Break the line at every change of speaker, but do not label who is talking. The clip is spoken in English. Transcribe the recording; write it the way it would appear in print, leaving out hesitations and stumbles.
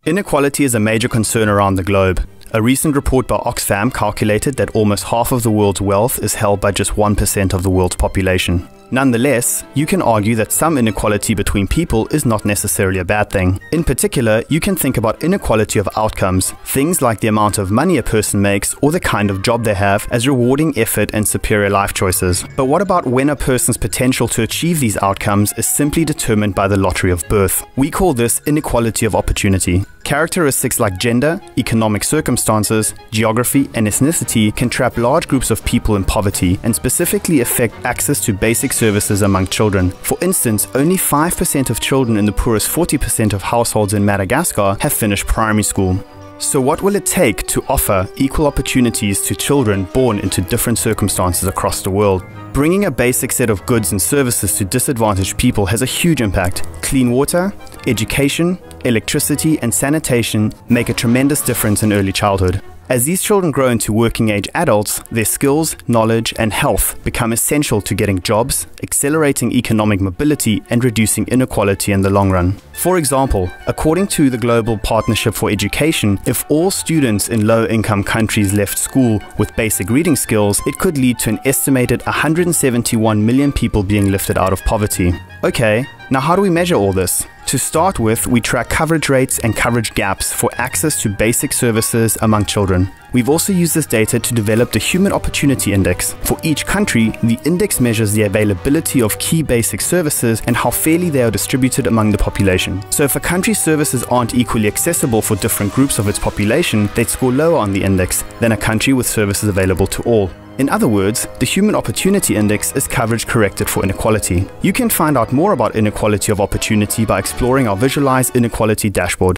Inequality is a major concern around the globe. A recent report by Oxfam calculated that almost half of the world's wealth is held by just 1% of the world's population. Nonetheless, you can argue that some inequality between people is not necessarily a bad thing. In particular, you can think about inequality of outcomes, things like the amount of money a person makes or the kind of job they have, as rewarding effort and superior life choices. But what about when a person's potential to achieve these outcomes is simply determined by the lottery of birth? We call this inequality of opportunity. Characteristics like gender, economic circumstances, geography, and ethnicity can trap large groups of people in poverty and specifically affect access to basic services among children. For instance, only 5% of children in the poorest 40% of households in Madagascar have finished primary school. So what will it take to offer equal opportunities to children born into different circumstances across the world? Bringing a basic set of goods and services to disadvantaged people has a huge impact. Clean water, education, electricity, and sanitation make a tremendous difference in early childhood. As these children grow into working-age adults, their skills, knowledge, and health become essential to getting jobs, accelerating economic mobility, and reducing inequality in the long run. For example, according to the Global Partnership for Education, if all students in low-income countries left school with basic reading skills, it could lead to an estimated 171 million people being lifted out of poverty. Okay, now how do we measure all this? To start with, we track coverage rates and coverage gaps for access to basic services among children. We've also used this data to develop the Human Opportunity Index. For each country, the index measures the availability of key basic services and how fairly they are distributed among the population. So if a country's services aren't equally accessible for different groups of its population, they'd score lower on the index than a country with services available to all. In other words, the Human Opportunity Index is coverage corrected for inequality. You can find out more about inequality of opportunity by exploring our Visualize Inequality dashboard.